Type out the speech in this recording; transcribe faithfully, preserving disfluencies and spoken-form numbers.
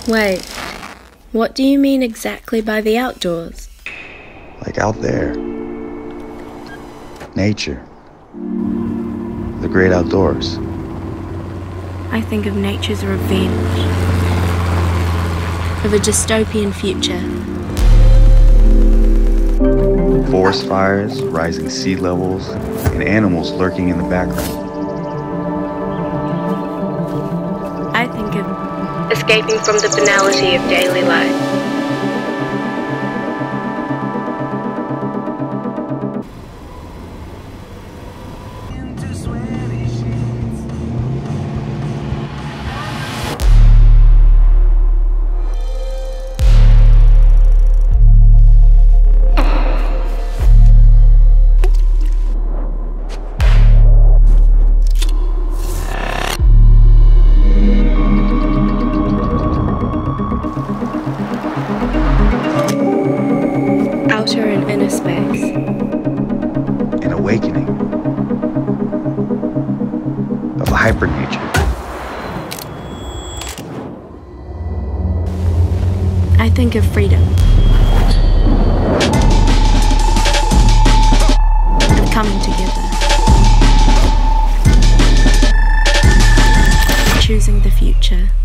Wait, what do you mean exactly by the outdoors? Like out there. Nature. The great outdoors. I think of nature's revenge. Of a dystopian future. Forest fires, rising sea levels, and animals lurking in the background. I think of escaping from the banality of daily life. Outer and inner space. An awakening of hypernature. I think of freedom. Of coming together. Choosing the future.